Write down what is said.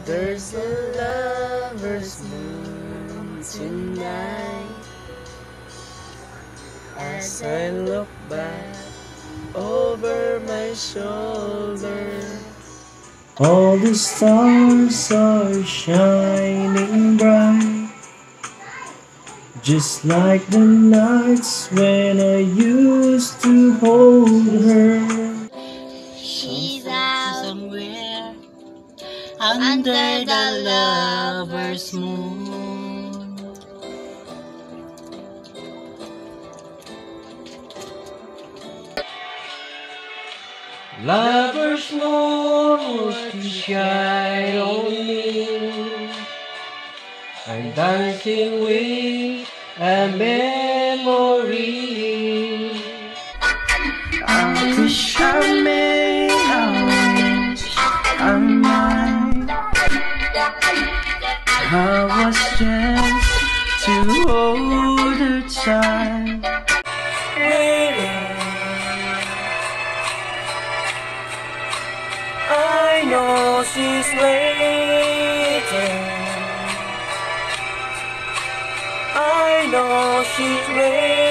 There's a lover's moon tonight. As I look back over my shoulder, all the stars are shining bright, just like the nights when I used to hold her. She's out somewhere under the lover's moon. Lover's moon was to shine on me. I'm dancing with a memory. I wish I may, I wish I might. I was just to hold a child. I know she's waiting. I know she's waiting.